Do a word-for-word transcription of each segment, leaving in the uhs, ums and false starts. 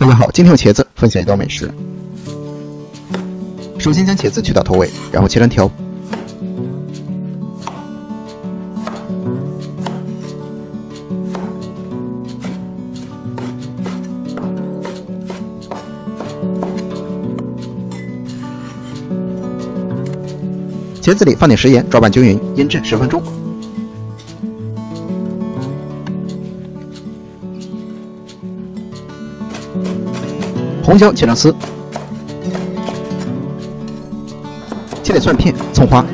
大家好，今天用茄子分享一道美食。首先将茄子去掉头尾，然后切成条。茄子里放点食盐，抓拌均匀，腌制十分钟。红椒切成丝，切点蒜片、葱花，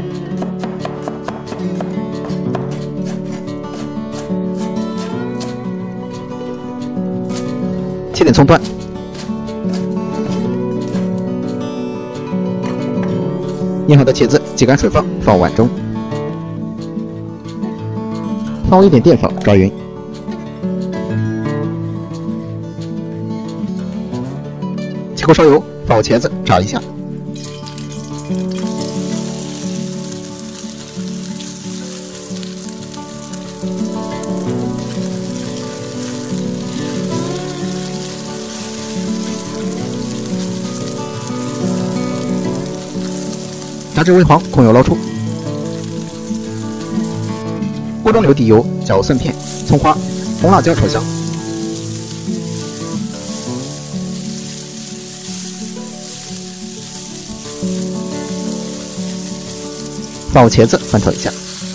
切点葱段，腌好的茄子挤干水分，放碗中，放入一点淀粉，抓匀。起锅烧油，放入茄子炸一下。炸至微黄，控油捞出。锅中留底油，加入蒜片、葱花、红辣椒炒香。放入茄子翻炒一下，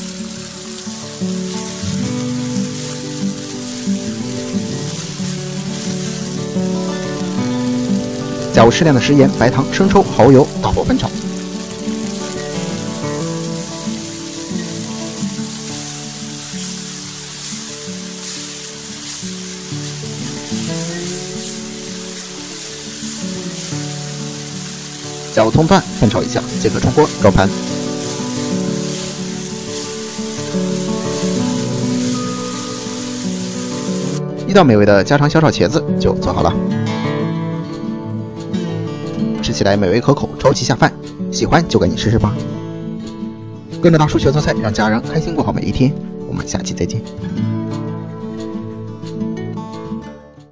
加入适量的食盐、白糖、生抽、蚝油，大火翻炒。加入葱段翻炒一下，即可出锅装盘。一道美味的家常小炒茄子就做好了，吃起来美味可口，超级下饭。喜欢就赶紧试试吧！跟着大叔学做菜，让家人开心过好每一天。我们下期再见。